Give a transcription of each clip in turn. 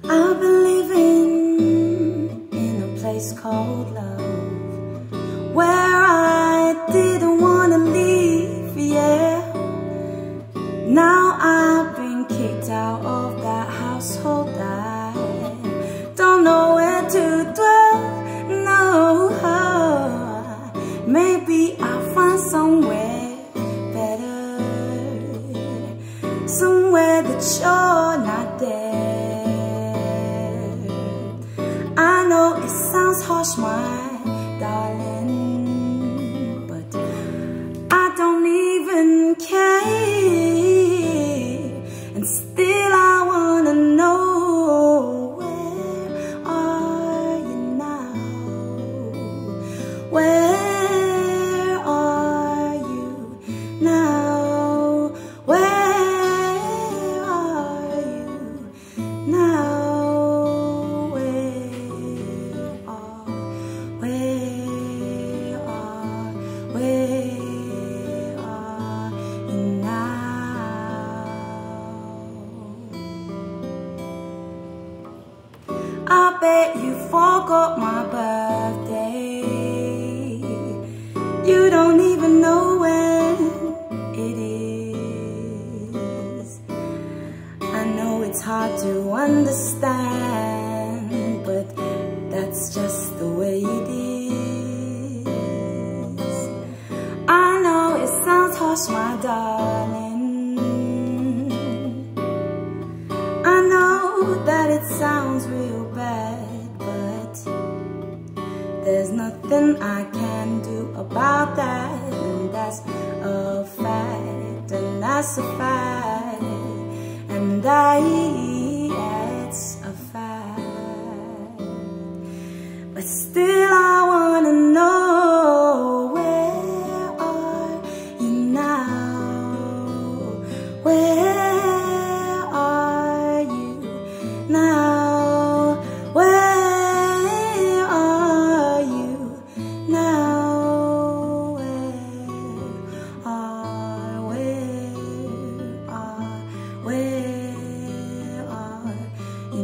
I've been living in a place called love, where I didn't wanna leave, yeah. Now I've been kicked out of that household. I don't know where to dwell, no. Maybe I'll find somewhere better, somewhere that you're not there. I know it sounds harsh, my darling, but I don't even care. And still I wanna know, where are you now? Where are you now? Where are you now? I bet you forgot my birthday. You don't even know when it is. I know it's hard to understand, but that's just the way it is. I know it sounds harsh, my darling. I know that it sounds real bad, but there's nothing I can do about that. And that's a fact, and that's a fact, and that's a fact. But still I wanna know, where are you now? Where now? Where are you now? Where are you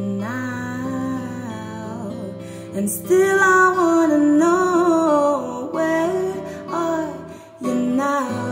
now? And still I wanna know, where are you now?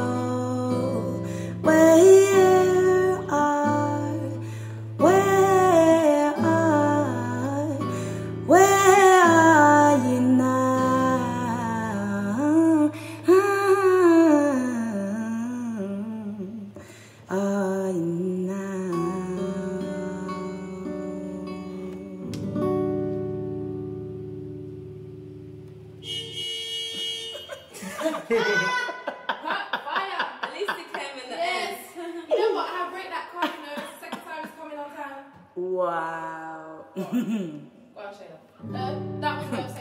Fire! At least it came in the end. You know what? I break that card, you know, it's the second time it's coming on time. Wow. Go on, Shayla. That was